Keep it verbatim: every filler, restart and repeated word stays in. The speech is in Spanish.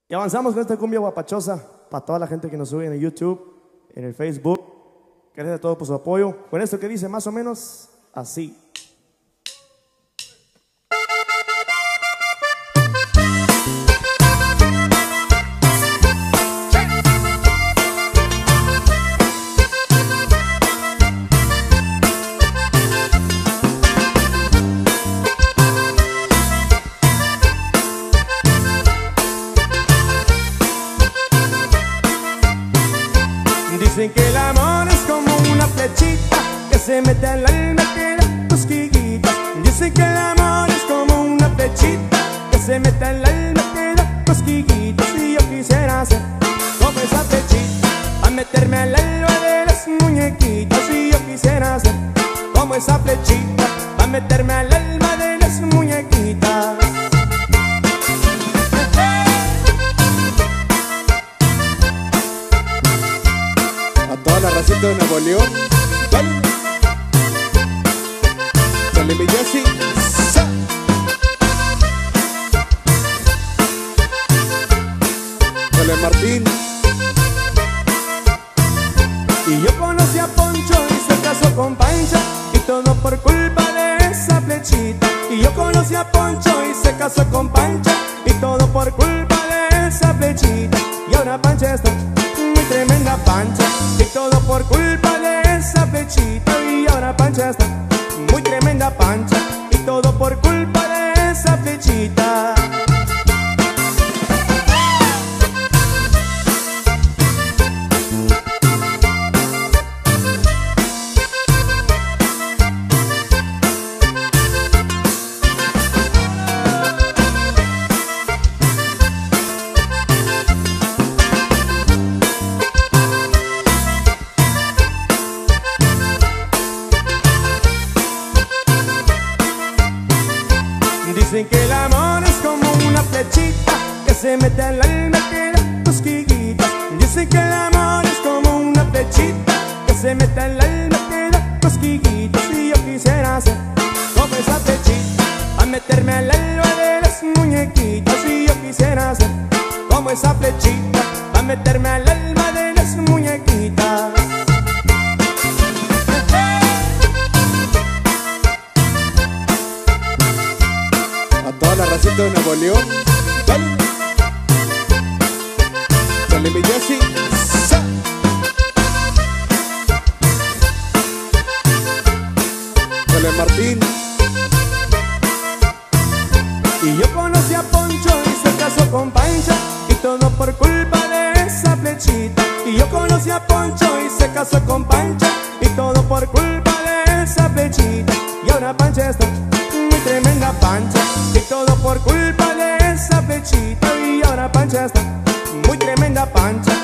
Y avanzamos con esta cumbia guapachosa para toda la gente que nos sube en el YouTube, en el Facebook. Gracias a todos por su apoyo. Con esto que dice más o menos así. Dicen que el amor es como una flechita que se mete al alma y te da cosquillitas. Dicen que el amor es como una flechita que se mete al alma y te da cosquillitas. Y yo quisiera ser como esa flechita a meterme al alma de las muñequitas. Y yo quisiera ser como esa flechita a meterme al alma de las muñequitas. Toda la racita de Nuevo León, dale, dale mi Jessy, sa. Dale Martín. Y yo conocí a Poncho y se casó con Pancha, y todo por culpa de esa flechita. Y yo conocí a Poncho y se casó con Pancha, y todo por culpa de esa flechita. Y ahora Pancha está muy tremenda Pancha, y todo por culpa de esa flechita. Y ahora Pancha está muy tremenda Pancha, y todo por culpa de esa flechita. Dicen que el amor es como una flechita que se mete al alma y te da cosquillitas. Dicen que el amor es como una flechita que se mete al alma y te da cosquillitas. Y yo quisiera ser como esa flechita a meterme al alma de las muñequitas. Y yo quisiera ser como esa flechita a meterme al alma de las muñequitas. Toda la racita de Nuevo León, dale, dale mi Jessy, sa. Dale Martín. Y yo conocí a Poncho y se casó con Pancha, y todo por culpa de esa flechita. Y yo conocí a Poncho y se casó con Pancha, y todo por culpa de esa flechita. Y ahora Pancha está muy tremenda Pancha, y todo por culpa de esa flechita. Y ahora Pancha está muy tremenda Pancha,